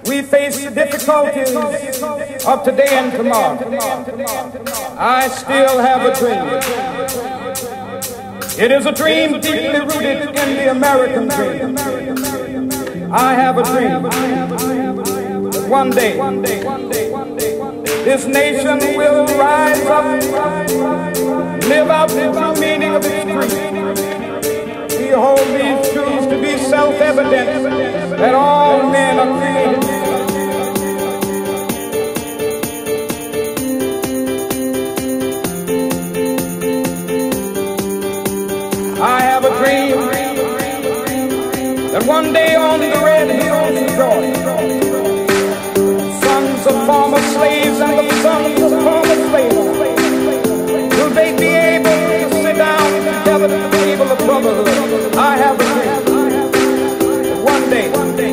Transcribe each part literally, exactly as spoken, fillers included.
We face the difficulties of today and tomorrow. I still have a dream. It is a dream deeply rooted in the American dream. I have a dream that one day this nation will rise up, live out the true meaning of its creed. We hold these truths to be self-evident that all men are created. I have a dream that one day on the red hills of Georgia, sons of former slaves and the sons of former slaves, will they be able to sit down together at the table of brotherhood? I have a dream that one day, one day,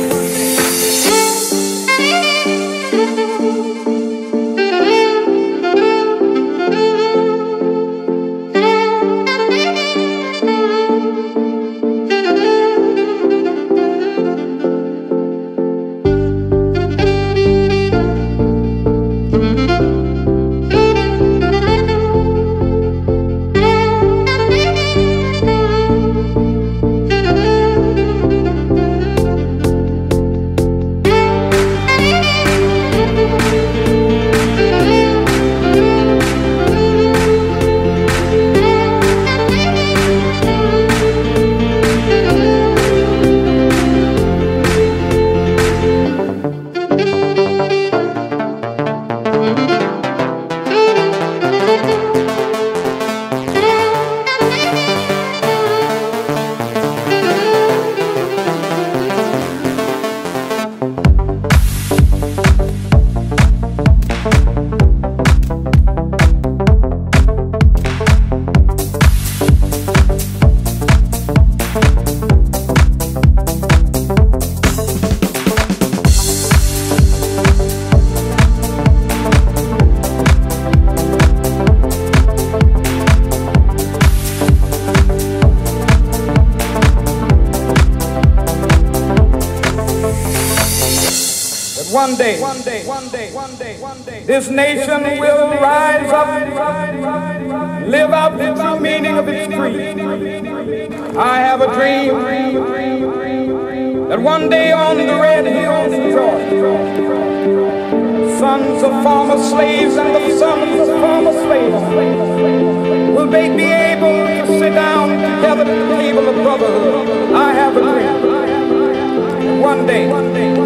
One day, one day, one day, one day, one day, this nation will rise up, live out the true meaning of its creed. I have a dream that one day on the red hills of Georgia, sons of former slaves and the sons of former slaves, will they be able to sit down together at the table of brotherhood? I have a dream that one day, one day,